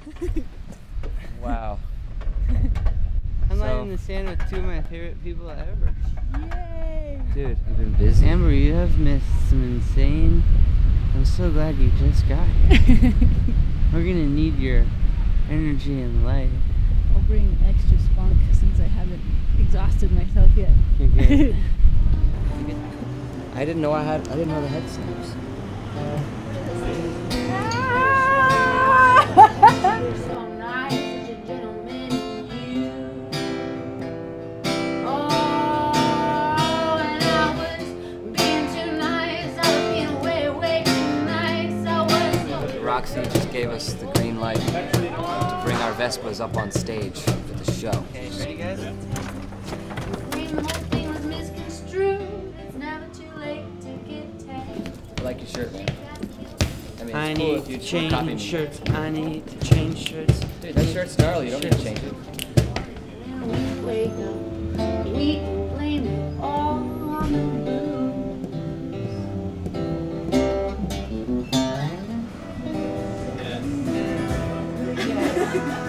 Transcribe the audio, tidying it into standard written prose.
Wow. I'm lying in the sand with two of my favorite people ever. Yay! Dude, you've been busy. Amber, you have missed some insane. I'm so glad you just got here. We're gonna need your energy and light. I'll bring extra spunk since I haven't exhausted myself yet. You're good. I didn't know the head snaps. Roxy just gave us the green light to bring our Vespas up on stage for the show. Okay, ready guys? I like your shirt, man. I it's need cool to if you change copy me. shirts. I need to change shirts. Dude, that shirt's gnarly. You don't need to change it. We can blame it all on the blues.